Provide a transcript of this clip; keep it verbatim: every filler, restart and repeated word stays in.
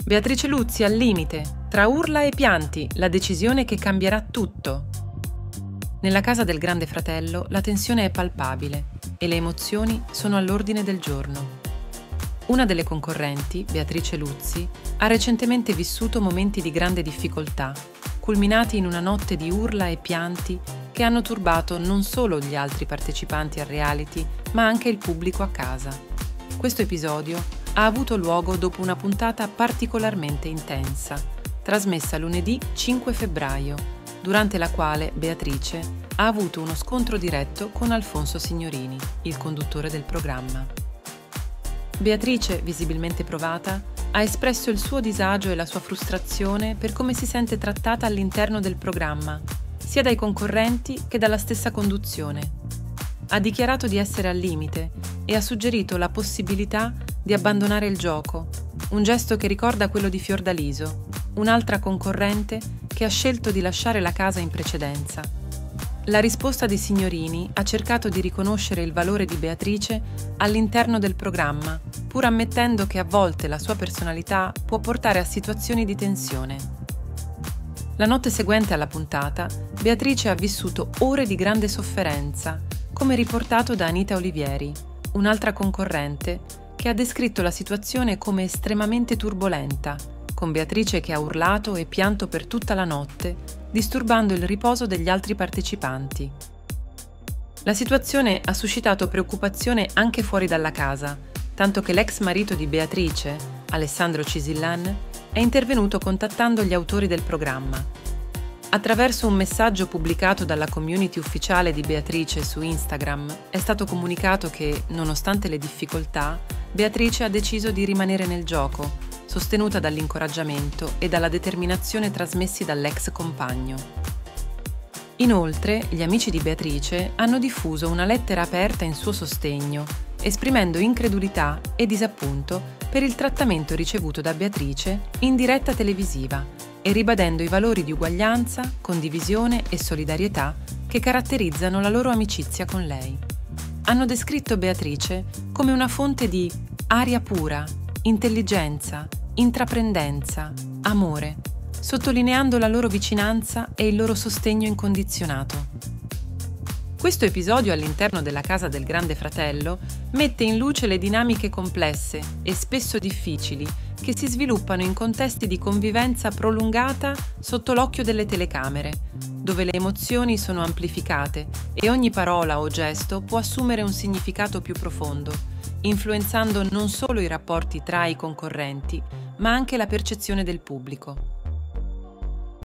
Beatrice Luzzi al limite, tra urla e pianti, la decisione che cambierà tutto. Nella casa del Grande Fratello la tensione è palpabile e le emozioni sono all'ordine del giorno. Una delle concorrenti, Beatrice Luzzi, ha recentemente vissuto momenti di grande difficoltà, culminati in una notte di urla e pianti che hanno turbato non solo gli altri partecipanti al reality, ma anche il pubblico a casa. Questo episodio ha avuto luogo dopo una puntata particolarmente intensa, trasmessa lunedì cinque febbraio, durante la quale Beatrice ha avuto uno scontro diretto con Alfonso Signorini, il conduttore del programma. Beatrice, visibilmente provata, ha espresso il suo disagio e la sua frustrazione per come si sente trattata all'interno del programma, sia dai concorrenti che dalla stessa conduzione. Ha dichiarato di essere al limite e ha suggerito la possibilità di abbandonare il gioco, un gesto che ricorda quello di Fiordaliso, un'altra concorrente che ha scelto di lasciare la casa in precedenza. La risposta di Signorini ha cercato di riconoscere il valore di Beatrice all'interno del programma, pur ammettendo che a volte la sua personalità può portare a situazioni di tensione. La notte seguente alla puntata, Beatrice ha vissuto ore di grande sofferenza, come riportato da Anita Olivieri, un'altra concorrente che ha descritto la situazione come estremamente turbolenta, con Beatrice che ha urlato e pianto per tutta la notte, disturbando il riposo degli altri partecipanti. La situazione ha suscitato preoccupazione anche fuori dalla casa, tanto che l'ex marito di Beatrice, Alessandro Cisillan, è intervenuto contattando gli autori del programma. Attraverso un messaggio pubblicato dalla community ufficiale di Beatrice su Instagram è stato comunicato che, nonostante le difficoltà, Beatrice ha deciso di rimanere nel gioco, sostenuta dall'incoraggiamento e dalla determinazione trasmessi dall'ex compagno. Inoltre, gli amici di Beatrice hanno diffuso una lettera aperta in suo sostegno, esprimendo incredulità e disappunto per il trattamento ricevuto da Beatrice in diretta televisiva e ribadendo i valori di uguaglianza, condivisione e solidarietà che caratterizzano la loro amicizia con lei. Hanno descritto Beatrice come una fonte di aria pura, intelligenza, intraprendenza, amore, sottolineando la loro vicinanza e il loro sostegno incondizionato. Questo episodio all'interno della casa del Grande Fratello mette in luce le dinamiche complesse e spesso difficili che si sviluppano in contesti di convivenza prolungata sotto l'occhio delle telecamere, dove le emozioni sono amplificate e ogni parola o gesto può assumere un significato più profondo, influenzando non solo i rapporti tra i concorrenti, ma anche la percezione del pubblico.